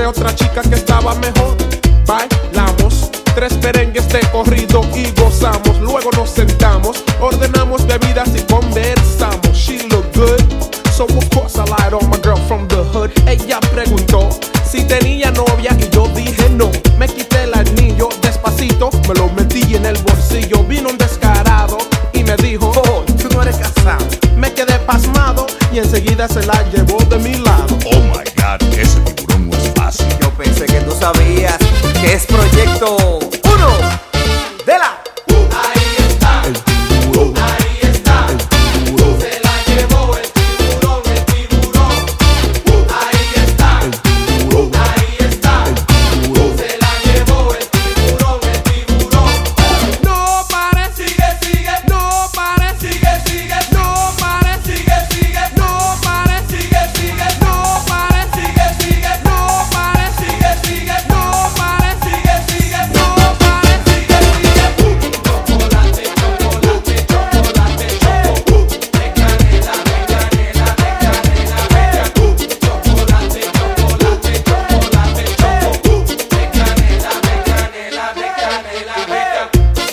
encontré otra chica que estaba mejor. Bailamos 3 merengues de corrido y gozamos. Luego nos sentamos, ordenamos bebidas y conversamos. She looked good, so of course I lied on my girl from the hood. Ella preguntó si tenía novia y yo dije no. Me quité el anillo despacito, me lo metí en el bolsillo. Vino un descarado y me dijo: oh, tú no eres casado. Me quedé pasmado y enseguida se la llevó de mi lado. Oh my God, ese tiburón no es fácil. Yo pensé que tú sabías que es Proyecto 1 de la... Ahí está, El tiburón. ahí está, El tiburón. se la llevó el tiburón, el tiburón. Ahí está, El tiburón. ahí está, El tiburón. se la llevó el tiburón, el tiburón. No pare, sigue, sigue, no pare, sigue, sigue, no pare, sigue, sigue, no pare, sigue, sigue, no pare, sigue, sigue, no pare, sigue, sigue, no pare, sigue, sigue, no pare, sigue, sigue. Chocolate, chocolate, chocolate, choco, de canela, de canela, de canela, bella. Chocolate, chocolate, chocolate, choco, de canela, de canela, de canela, bella.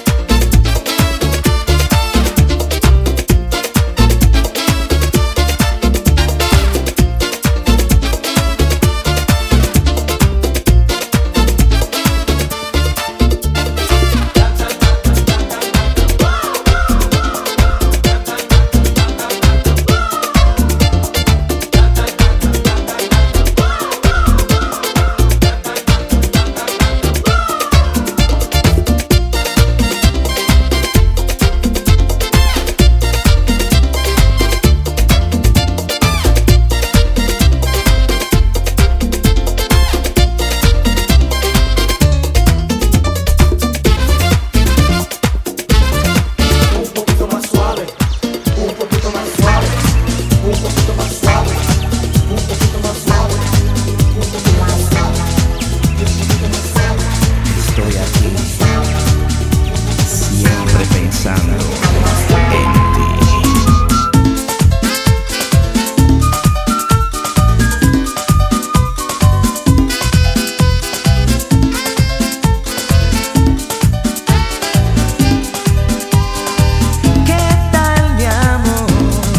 Estoy aquí, siempre pensando en ti. ¿Qué tal, mi amor?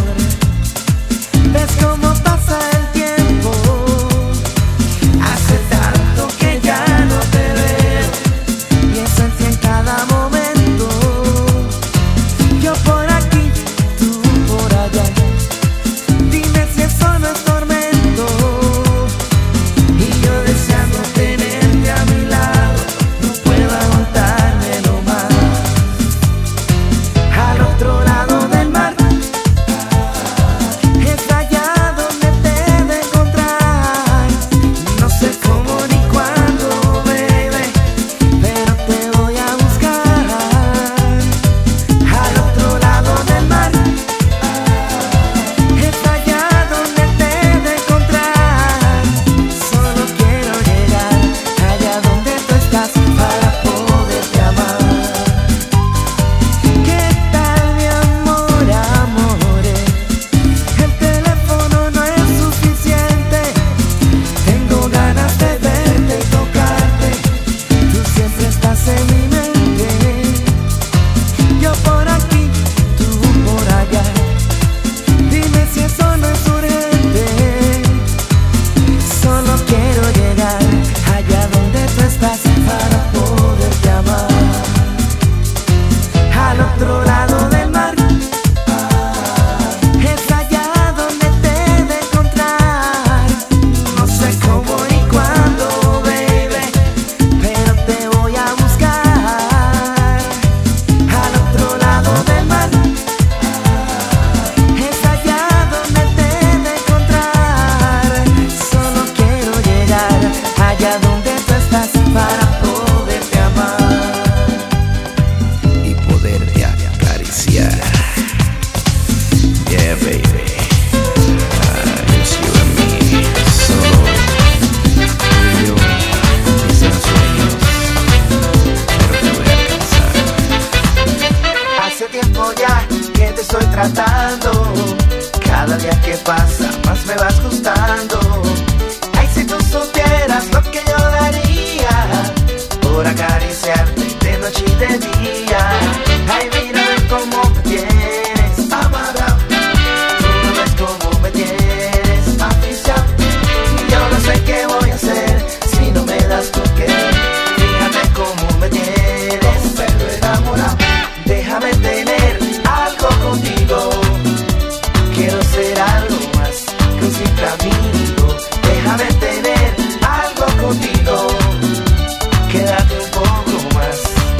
¿Ves cómo pasa el tiempo? Hace tanto que ya no te veo. Pienso en ti en cada momento. Yo por aquí, tú por allá. Dime si eso no es tormento. Y yo deseando tenerte a mi lado, no puedo aguantármelo más. Al otro lado del mar, es allá donde te he de encontrar. No sé cómo ni cuándo, baby, pero te voy a buscar. Al otro lado del mar, es allá donde te he de encontrar. Solo quiero llegar allá donde tú estás para poderte amar. ¿Qué tal, mi amor, amore? El teléfono no es suficiente. Tengo ganas de verte y tocarte. Tú siempre estás en mi mente. Yo por aquí, tú por allá. Dime si eso no es urgente. Solo quiero llegar allá donde tú estás para poderte amar. Al otro lado del mar, es allá donde te he de encontrar. No sé cómo ni cuándo, baby, pero te voy a buscar. Al otro lado del mar, es allá donde te he de encontrar. Solo quiero llegar allá donde tú estás para poderte amar. Y poderte acariciar. Yeah, baby. It's you and me. Solo tú y yo, dicen sueños, pero te voy a alcanzar. Hace tiempo ya que te estoy tratando. Cada día que pasa más me vas gustando. Ay, si tú supieras supieras lo que yo daría por acariciarte de noche y de día. Ay, mírame cómo me tienes amarrado, tú no ves cómo me tienes aficiado. Y yo no sé qué voy a hacer si no me das tu querer. Fíjate cómo me tienes, pero enamorado. Déjame tener algo contigo, quiero ser algo más que un simple amigo. Déjame tener algo contigo, quédate un poco más.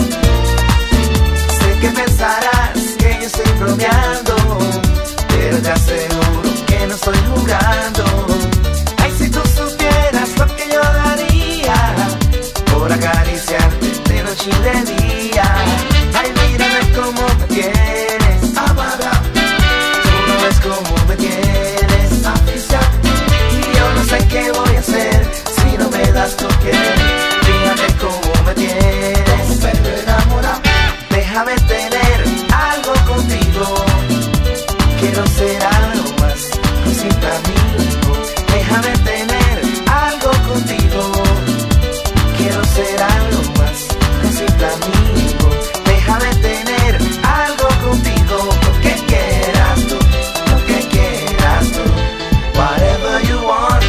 Sé que pensarás que yo estoy bromeando, pero te aseguro que no estoy jugando. Ay, si tú supieras lo que yo daría por acariciarte de noche y de día. Ay, mírame cómo me tienes amarrado, tú no ves cómo me tienes aficiado. Y yo no sé qué voy a hacer si no me das tu querer. Fíjate cómo me tienes, pero enamorado. Déjame tener algo contigo, quiero ser algo más que un simple amigo. Déjame tener algo contigo, quiero ser algo más que un simple amigo. Déjame tener algo contigo, lo que quieras tú, lo que quieras tú, whatever you want.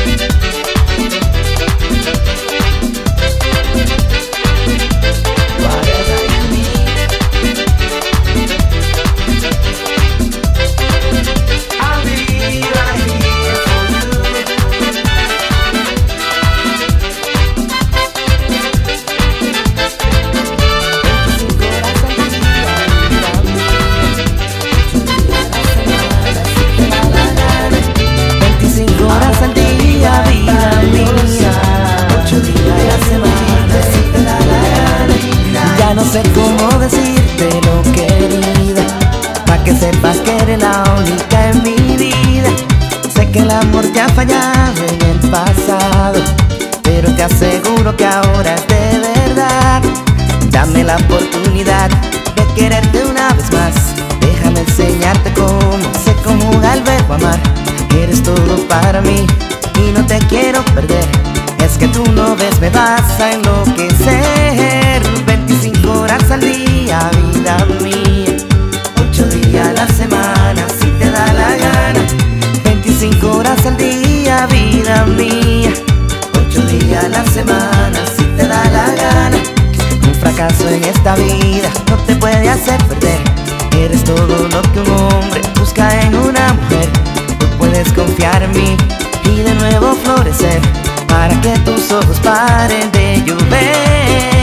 Whatever you need, I'll be right here for you. Horas al día, vida mía, 8 días a la semana, si te da la gana. Ya no sé cómo decírtelo, querida, pa' que sepas que eres la única en mi vida. Sé que el amor te ha fallado en el pasado, pero te aseguro que ahora es de verdad. Dame la oportunidad de quererte una vez más. Déjame enseñarte cómo se conjuga el verbo amar. Eres todo para mí y no te quiero perder. Es que tú no ves, me vas a enloquecer. 25 horas al día, vida mía, 8 días a la semana, si te da la gana. 25 horas al día, vida mía, 8 días a la semana, si te da la gana. Un fracaso en esta vida no te puede hacer perder. Eres todo lo que un hombre busca en una mujer. Puedes confiar en mí y de nuevo florecer, para que tus ojos paren de llover.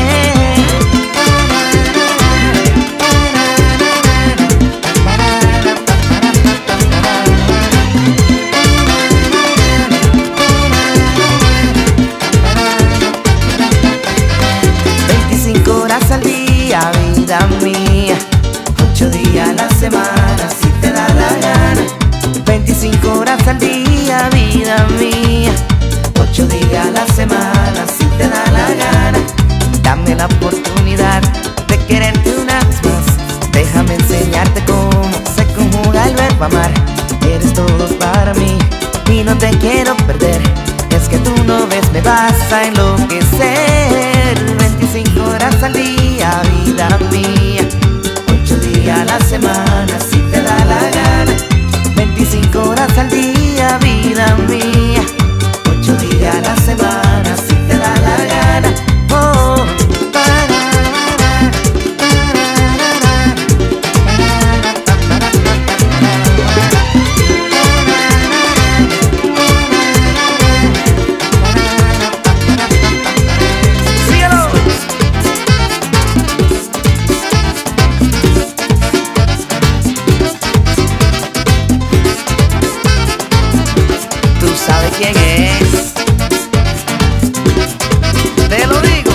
25 horas al día, vida mía, 8 días a la semana, si te da la gana. 25 horas al día, vida mía, 8 días a la semana, si te da la gana. Dame la oportunidad de quererte una vez más. Déjame enseñarte cómo se conjuga el verbo amar. Eres todo para mí y no te quiero perder. Es que tú no ves, me vas a enloquecer. 25 horas al día, vida mía, 8 días a la semana, si te da la gana. 25 horas al día, vida mía, 8 días a la semana, si te da la gana. Oh, síguelo. Tú sabes quién es, te lo digo.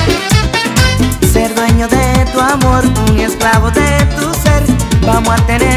Ser dueño de tu amor, un esclavo de tu ser. Vamos a tener